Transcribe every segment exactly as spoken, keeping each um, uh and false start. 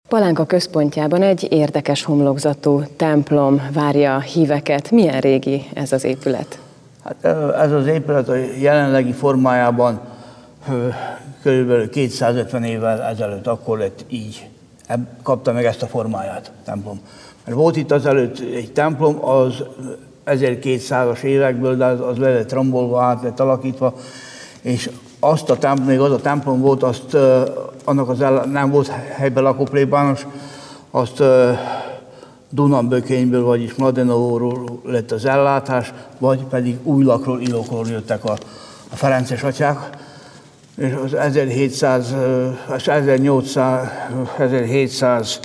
Palánka központjában egy érdekes homlokzatú templom várja a híveket. Milyen régi ez az épület? Hát ez az épület a jelenlegi formájában kb. kétszázötven évvel ezelőtt akkor lett így. Kapta meg ezt a formáját a templom. Mert volt itt azelőtt egy templom, az ezerkétszázas évekből, de az, az le lett rombolva, át lett alakítva, és azt a templom, még az a templom volt, azt uh, annak az ellen, nem volt helyben lakó plébános, azt uh, Dunabökényből, vagyis Mladenovóról lett az ellátás, vagy pedig Újlakról, Ilokról jöttek a, a ferences atyák, és az ezerhétszáz, az ezernyolcszáz, ezerhétszáz,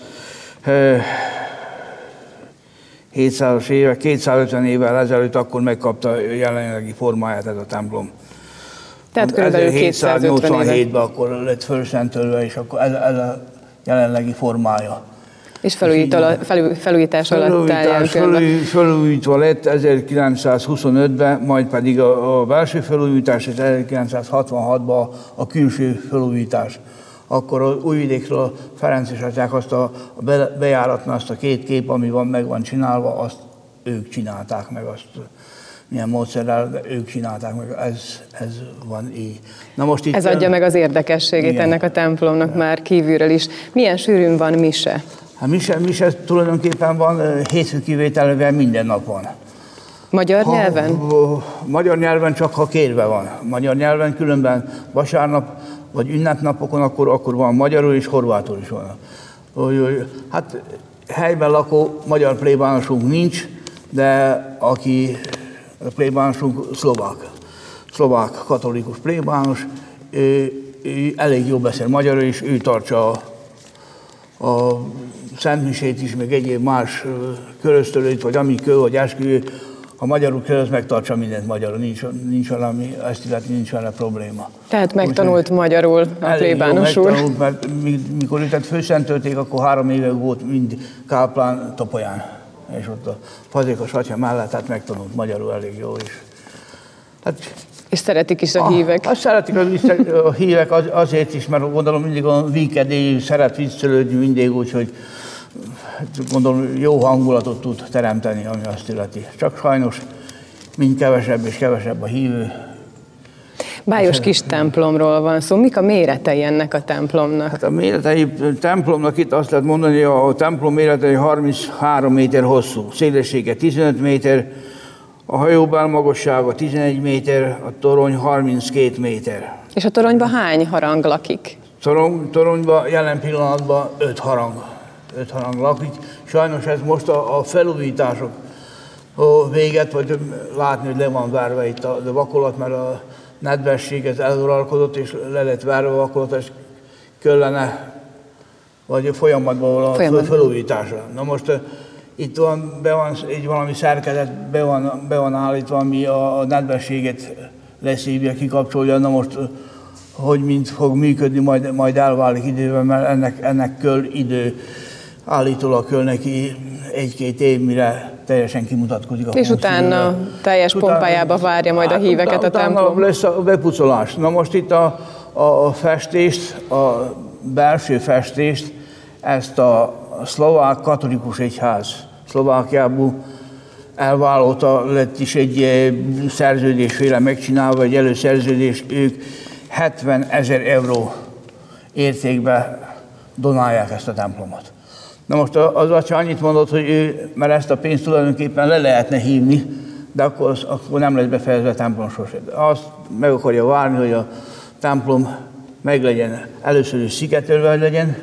hétszázas évek, kétszázötven évvel ezelőtt akkor megkapta a jelenlegi formáját ez a templom. Tehát körülbelül ezerhétszáznyolcvanhétben akkor lett fölszentölve, és akkor ez, ez a jelenlegi formája. És felújítás, felúj, felújítás alatt állják. Felújítva lett ezerkilencszázhuszonötben, majd pedig a, a belső felújítás, és ezerkilencszázhatvanhatban a külső felújítás. Akkor az Újvidékről a ferences atyák azt a, a bejáratnál azt a két kép, ami van, meg van csinálva, azt ők csinálták meg, azt milyen módszerrel, de ők csinálták meg, ez, ez van így. Na most itt ez adja meg az érdekességét igen. ennek a templomnak igen. már kívülről is. Milyen sűrűn van mise? Hát mise, mise tulajdonképpen van, hétfő kivételével minden nap van. Magyar ha, nyelven? Magyar nyelven csak ha kérve van. Magyar nyelven különben vasárnap vagy ünnepnapokon akkor, akkor van magyarul és horvátul is van. Hát helyben lakó magyar plébánosunk nincs, de aki a plébánosunk szlovák, szlovák katolikus plébános, ő, ő elég jól beszél magyarul, és ő tartsa a, a szentmisét is, meg egyéb más köröztölőt, vagy ami kő, vagy esküvő, ha magyarul köröz, megtartsa mindent magyarul, nincs, nincs valami, ezt illetve nincs vele probléma. Tehát megtanult úgy, magyarul a plébános úr? Megtanult, mert mikor őket főszentölték, akkor három éve volt mind káplán Topolyán. És ott a Fazékos atya mellett, tehát megtanult magyarul elég jó is. Hát, és szeretik is a hívek? Azt szeretik a hívek azért is, mert gondolom mindig a vígkedélyű szeret viccelődni mindig úgy, hogy gondolom jó hangulatot tud teremteni, ami azt illeti. Csak sajnos mind kevesebb és kevesebb a hívő. Bájos kis templomról van szó. Mik a méretei ennek a templomnak? Hát a méretei templomnak itt azt lehet mondani, hogy a templom méretei harminchárom méter hosszú, szélessége tizenöt méter, a hajóbál magassága tizenegy méter, a torony harminckét méter. És a toronyban hány harang lakik? Torony, toronyban jelen pillanatban öt harang, öt harang lakik. Sajnos ez most a, a felújítások a véget, vagy látni, hogy le van várva itt a, a vakolat, mert a nedvesség ez eluralkodott, és le lett várva a vakolat, és kellene, vagy folyamatban valami Folyamat. felújításra. Na most itt van, be van egy valami szerkezet, be van, be van állítva, ami a, a nedvességet leszívja, kikapcsolja. Na most, hogy mind fog működni, majd, majd elválik időben, mert ennek, ennek kell idő, állítólag kell neki egy-két év, mire teljesen kimutatkozik a és utána a teljes utána, pompájába várja majd hát, a híveket utána, a templom. Utána lesz a bepucolás. Na most itt a, a festést, a belső festést, ezt a szlovák katolikus egyház Szlovákiából elvállalta, lett is egy szerződésféle megcsinálva, egy előszerződés, ők hetven ezer euró értékben donálják ezt a templomot. Na most az atya annyit mondott, hogy ő, mert ezt a pénzt tulajdonképpen le lehetne hívni, de akkor, akkor nem lesz befejezve a templom sose. Azt meg akarja várni, hogy a templom meg legyen, először is szigetelve legyen,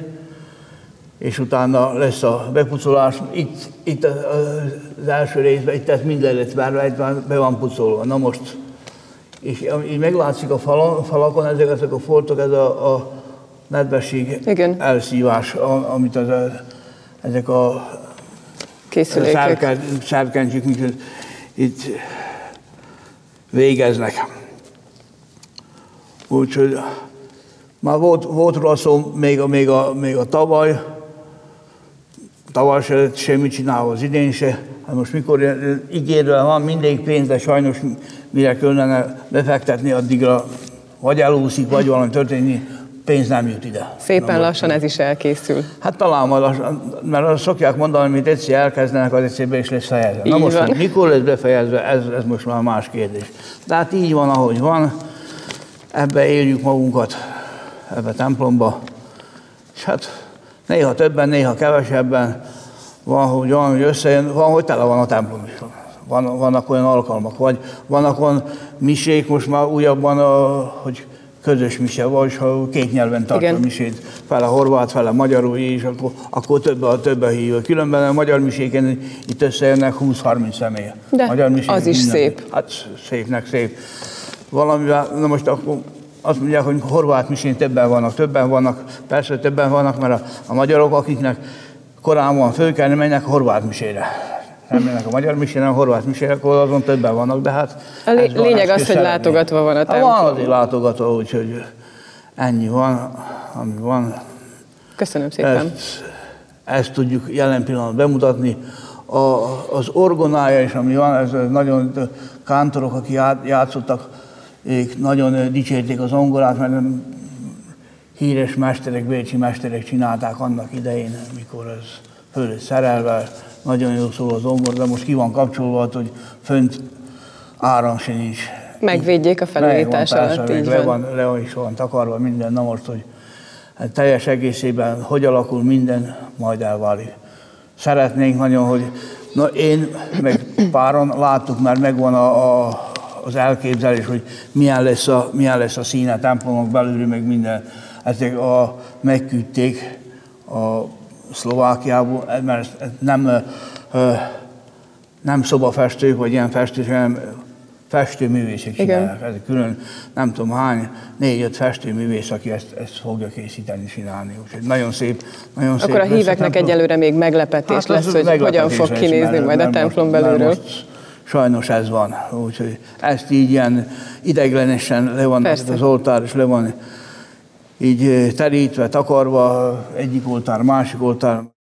és utána lesz a bepucolás. Itt, itt az első részben, itt ez minden lett várva, itt be van pucolva. Na most, és így meglátszik a falon, falakon, ezek, ezek a foltok, ez a, a nedvesség igen. elszívás, amit az a, ezek a sárkánycsik itt végeznek. Úgyhogy már volt, volt róla szó még a, még a, még a tavaly, tavaly se lett semmit csinálva, az idén se. Hát most mikor ígérve van mindig pénz, de sajnos mire kellene befektetni, addigra vagy elúszik, vagy valami történik. pénz nem jut ide. Szépen Na, lassan ez is elkészül. Hát talán majd lassan, mert szokják mondani, hogy egyszer elkezdenek, az egyszerbe is lesz fejezve. Így Na most, van. hogy mikor lesz befejezve, ez, ez most már más kérdés. De hát így van, ahogy van, ebbe éljük magunkat, ebbe a templomba, és hát néha többen, néha kevesebben, van, hogy van, hogy összejön, van, hogy tele van a templom is. Van, vannak olyan alkalmak, vagy vannak olyan misék, most már újabban, a, hogy közös mise, vagy ha két nyelven tart a misét, fele horvát, fele magyarul, és akkor, akkor többe, többe hívja. Különben a magyar miséken itt összejönnek húsz-harminc személy. De magyar az is minden, szép. Hát szépnek szép. Valamivel, na most akkor azt mondják, hogy horvát misén többen vannak, többen vannak, persze többen vannak, mert a, a magyarok, akiknek korán van föl kell mennek a horvát misére. Nem mennek a magyar misére, a horvát misére, akkor azon többen vannak, de hát... A lé- lényeg van, az, hogy látogatva van a templom. Van azért látogatva, úgyhogy ennyi van, ami van. Köszönöm szépen. Ezt, ezt tudjuk jelen pillanatban bemutatni. A, az orgonája is, ami van, ez nagyon kántorok, akik játszottak, ők nagyon dicsérték az zongorát, mert híres mesterek, bécsi mesterek csinálták annak idején, mikor ez föl lett szerelve. Nagyon jó szól az zongor, de most ki van kapcsolva, hogy fönt áram se nincs. Megvédjék a felújítás alatt, így le van. Le is van takarva minden, na most, hogy hát teljes egészében hogy alakul minden, majd elválik. Szeretnénk nagyon, hogy na én, meg páron láttuk, mert megvan a, a, az elképzelés, hogy milyen lesz a, milyen lesz a színe a templomok belül, meg minden. Ezek a, megküldték a Szlovákiából, mert nem, nem szobafestők, vagy ilyen festők, hanem festőművészek csinálják. Ez külön, nem tudom hány, négy-öt festőművész, aki ezt, ezt fogja készíteni, csinálni. Úgyhogy nagyon szép, nagyon szép. Akkor a híveknek egyelőre még meglepetés hát lesz, hogy meglepetés hogyan fog kinézni mert, majd a templom most, belülről. Sajnos ez van. Úgyhogy ezt így ilyen ideiglenesen le van, az oltár is le van így terítve, takarva, egyik oltár, másik oltár.